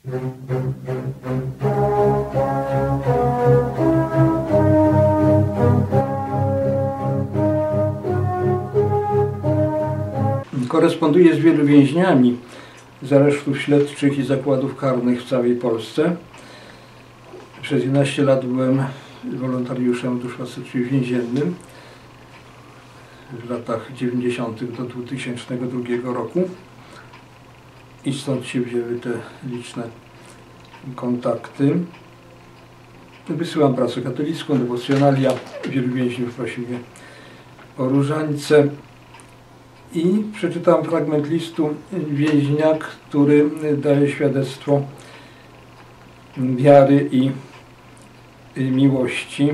Koresponduję z wielu więźniami z aresztów śledczych i zakładów karnych w całej Polsce. Przez 11 lat byłem wolontariuszem w duszpasterstwie więziennym w latach 90. do 2002 roku i stąd się wzięły te liczne kontakty. Wysyłam pracę katolicką, dewocjonalia. Wielu więźniów prosi mnie o różańce. I przeczytałem fragment listu więźnia, który daje świadectwo wiary i miłości,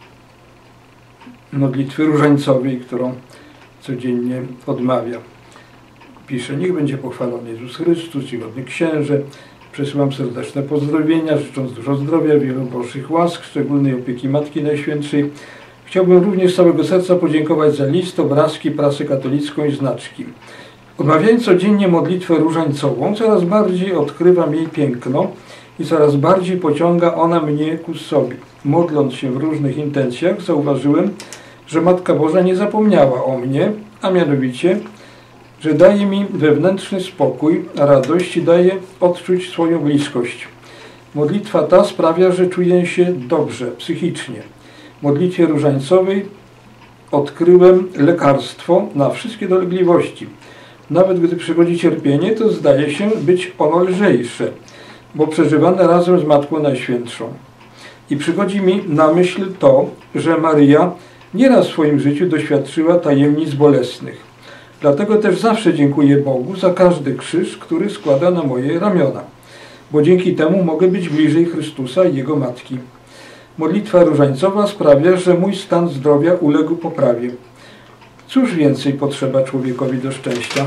modlitwy różańcowej, którą codziennie odmawia. Pisze: niech będzie pochwalony Jezus Chrystus, czcigodny księże. Przesyłam serdeczne pozdrowienia, życząc dużo zdrowia, wielu bożych łask, szczególnej opieki Matki Najświętszej. Chciałbym również z całego serca podziękować za list, obrazki, prasę katolicką i znaczki. Odmawiając codziennie modlitwę różańcową, coraz bardziej odkrywam jej piękno i coraz bardziej pociąga ona mnie ku sobie. Modląc się w różnych intencjach, zauważyłem, że Matka Boża nie zapomniała o mnie, a mianowicie, że daje mi wewnętrzny spokój, radość i daje odczuć swoją bliskość. Modlitwa ta sprawia, że czuję się dobrze, psychicznie. W modlitwie różańcowej odkryłem lekarstwo na wszystkie dolegliwości. Nawet gdy przychodzi cierpienie, to zdaje się być ono lżejsze, bo przeżywane razem z Matką Najświętszą. I przychodzi mi na myśl to, że Maryja nieraz w swoim życiu doświadczyła tajemnic bolesnych. Dlatego też zawsze dziękuję Bogu za każdy krzyż, który składa na moje ramiona, bo dzięki temu mogę być bliżej Chrystusa i Jego Matki. Modlitwa różańcowa sprawia, że mój stan zdrowia uległ poprawie. Cóż więcej potrzeba człowiekowi do szczęścia?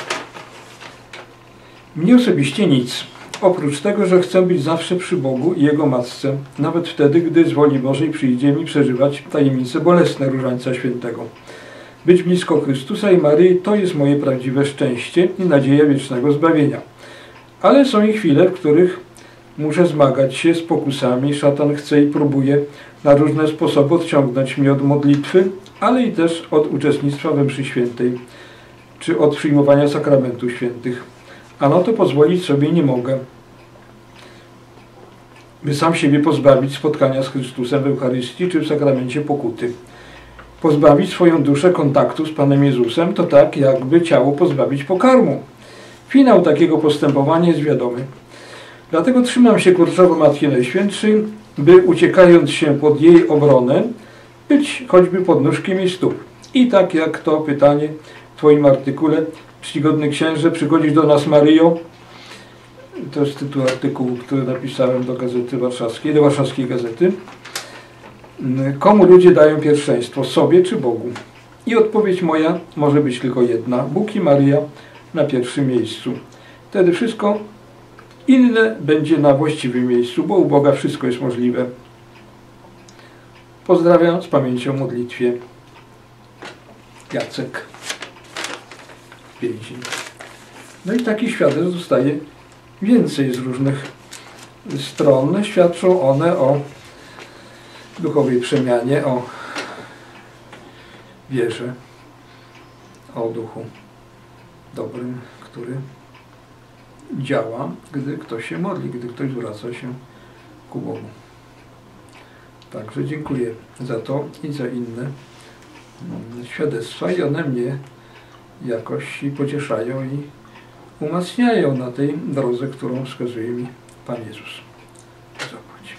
Mnie osobiście nic. Oprócz tego, że chcę być zawsze przy Bogu i Jego Matce, nawet wtedy, gdy z woli Bożej przyjdzie mi przeżywać tajemnice bolesne Różańca Świętego. Być blisko Chrystusa i Maryi to jest moje prawdziwe szczęście i nadzieja wiecznego zbawienia. Ale są i chwile, w których muszę zmagać się z pokusami. Szatan chce i próbuje na różne sposoby odciągnąć mnie od modlitwy, ale i też od uczestnictwa we mszy świętej, czy od przyjmowania sakramentów świętych. A na to pozwolić sobie nie mogę, by sam siebie pozbawić spotkania z Chrystusem w Eucharystii czy w sakramencie pokuty. Pozbawić swoją duszę kontaktu z Panem Jezusem to tak, jakby ciało pozbawić pokarmu. Finał takiego postępowania jest wiadomy. Dlatego trzymam się kurczowo Matki Najświętszej, by uciekając się pod jej obronę, być choćby podnóżkiem jej stóp. I tak jak to pytanie w Twoim artykule: czcigodny księże, przychodzisz do nas Maryjo. To jest tytuł artykułu, który napisałem do Gazety Warszawskiej, do Warszawskiej Gazety. Komu ludzie dają pierwszeństwo, sobie czy Bogu? I odpowiedź moja może być tylko jedna: Bóg i Maryja na pierwszym miejscu. Wtedy wszystko inne będzie na właściwym miejscu, bo u Boga wszystko jest możliwe. Pozdrawiam z pamięcią o modlitwie. Jacek, więzień. No i takich świadectw zostaje więcej z różnych stron. Świadczą one o duchowej przemianie, o wierze, o duchu dobrym, który działa, gdy ktoś się modli, gdy ktoś zwraca się ku Bogu. Także dziękuję za to i za inne świadectwa i one mnie jakoś pocieszają i umacniają na tej drodze, którą wskazuje mi Pan Jezus. Zobacz.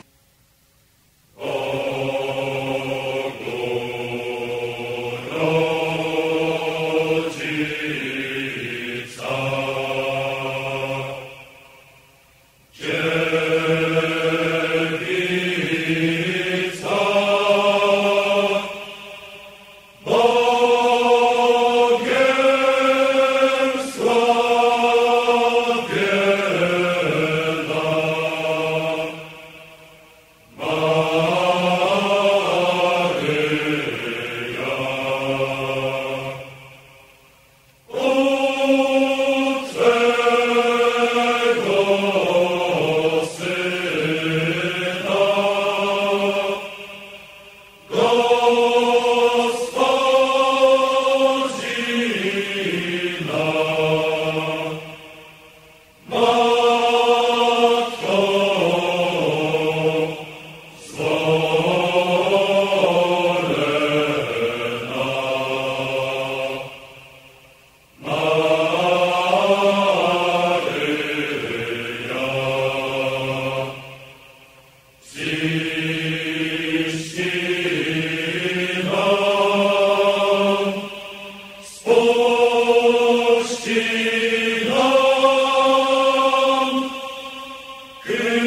Ty